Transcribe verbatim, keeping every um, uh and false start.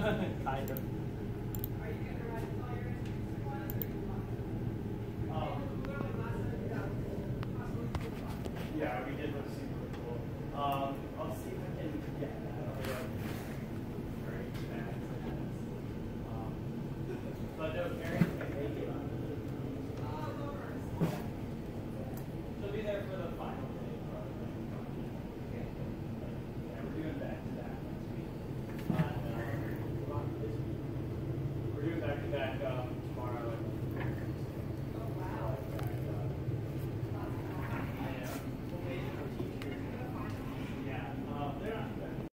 Kind of. Yeah, we did look super cool. Um, I'll see if I can get that. Um, but no, Aaron.